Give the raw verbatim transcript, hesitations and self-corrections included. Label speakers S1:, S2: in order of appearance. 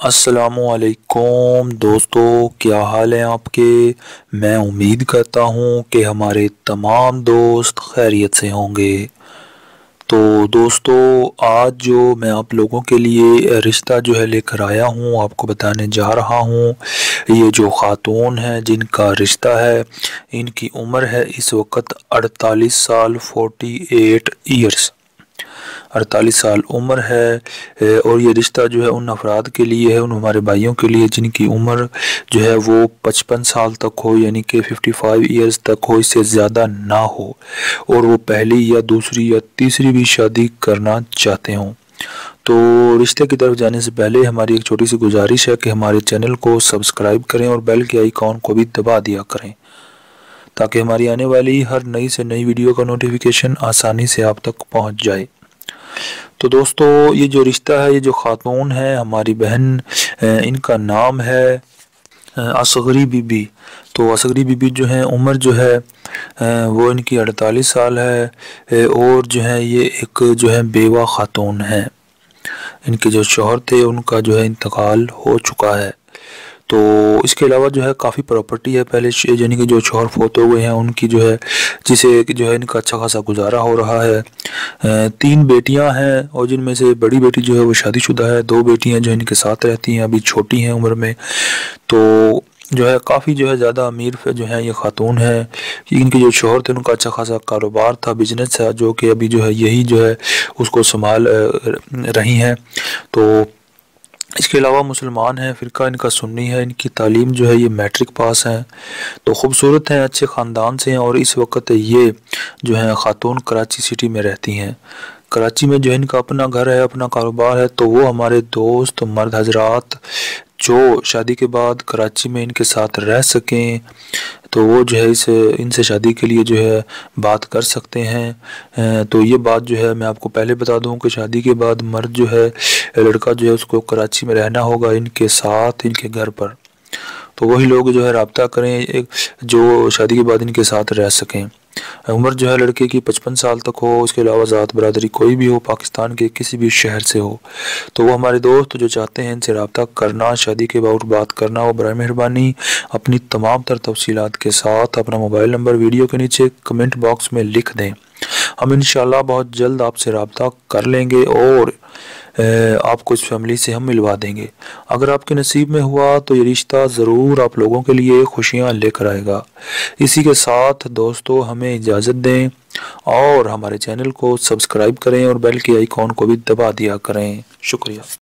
S1: السلام علیکم دوستو، کیا حال ہیں آپ کے؟ میں امید کرتا ہوں کہ ہمارے تمام دوست خیریت سے ہوں گے۔ تو دوستو، آج جو میں آپ لوگوں کے لیے رشتہ جو ہے لے کر آیا ہوں، آپ کو بتانے جا رہا ہوں، یہ جو خاتون ہیں جن کا رشتہ ہے، ان کی عمر ہے اس وقت اڑتالیس سال، فورٹی ایٹ ایئرس اڑتالیس سال عمر ہے، اور یہ رشتہ جو ہے ان افراد کے لیے ہے، ان ہمارے بھائیوں کے لیے جن کی عمر جو ہے وہ پچپن سال تک ہو، یعنی کہ ففٹی فائیو ایئرز تک ہو، اس سے زیادہ نہ ہو، اور وہ پہلی یا دوسری یا تیسری بھی شادی کرنا چاہتے ہوں۔ تو رشتے کی طرف جانے سے پہلے ہماری ایک چھوٹی سی گزارش ہے کہ ہمارے چینل کو سبسکرائب کریں اور بیل کے آئیکن کو بھی دبا دیا کریں، تاکہ ہماری آنے والی ہر نئی سے نئی ویڈیو کا نوٹیفیکیشن آسانی سے آپ تک پہنچ جائے۔ تو دوستو، یہ جو رشتہ ہے، یہ جو خاتون ہے ہماری بہن، ان کا نام ہے اصغری بی بی۔ تو اصغری بی بی جو ہے عمر جو ہے وہ ان کی اڑتالیس سال ہے، اور جو ہے یہ ایک جو ہے بیوہ خاتون ہے۔ ان کے جو شوہر تھے ان کا جو ہے انتقال ہو چکا ہے۔ تو اس کے علاوہ جو ہے کافی پراپرٹی ہے، پہلے یعنی کہ جو شوہر فوت ہوئے ہیں ان کی جو ہے، جسے جو ہے ان کا اچھا خاصا گزارا ہو رہا ہے۔ تین بیٹیاں ہیں، اور جن میں سے بڑی بیٹی جو ہے وہ شادی شدہ ہے، دو بیٹیاں جو ان کے ساتھ رہتی ہیں، ابھی چھوٹی ہیں عمر میں۔ تو جو ہے کافی جو ہے زیادہ امیر جو ہے یہ خاتون ہے، ان کے جو شوہر تھے ان کا اچھا خاصا کاروبار تھا، بزنس تھا، جو کہ ابھی جو ہے یہی جو ہے اس کو سنبھال رہی ہیں۔ تو اس کے علاوہ مسلمان ہیں، فرقہ ان کا سنی ہے، ان کی تعلیم جو ہے یہ میٹرک پاس ہیں، تو خوبصورت ہیں، اچھے خاندان سے ہیں، اور اس وقت یہ جو ہے خاتون کراچی سٹی میں رہتی ہیں۔ کراچی میں جو ان کا اپنا گھر ہے، اپنا کاروبار ہے، تو وہ ہمارے دوست مرد حضرات جو شادی کے بعد کراچی میں ان کے ساتھ رہ سکیں تو وہ جو ہے اس ان سے شادی کے لیے جو ہے بات کر سکتے ہیں۔ تو یہ بات جو ہے میں آپ کو پہلے بتا دوں کہ شادی کے بعد مرد جو ہے، لڑکا جو ہے اس کو کراچی میں رہنا ہوگا ان کے ساتھ، ان کے گھر پر۔ تو وہی لوگ جو ہے رابطہ کریں جو شادی کے بعد ان کے ساتھ رہ سکیں۔ عمر جو ہے لڑکے کی پچپن سال تک ہو، اس کے علاوہ ذات برادری کوئی بھی ہو، پاکستان کے کسی بھی شہر سے ہو۔ تو وہ ہمارے دوست جو چاہتے ہیں ان سے رابطہ کرنا، شادی کے بعد بات کرنا، وہ برائے مہربانی اپنی تمام تر تفصیلات کے ساتھ اپنا موبائل نمبر ویڈیو کے نیچے کمنٹ باکس میں لکھ دیں۔ ہم انشاءاللہ بہت جلد آپ سے رابطہ کر لیں گے، اور آپ کو اس فیملی سے ہم ملوا دیں گے۔ اگر آپ کے نصیب میں ہوا تو یہ رشتہ ضرور آپ لوگوں کے لیے خوشیاں لے کر آئے گا۔ اسی کے ساتھ دوستو ہمیں اجازت دیں، اور ہمارے چینل کو سبسکرائب کریں اور بیل کے آئیکن کو بھی دبا دیا کریں۔ شکریہ۔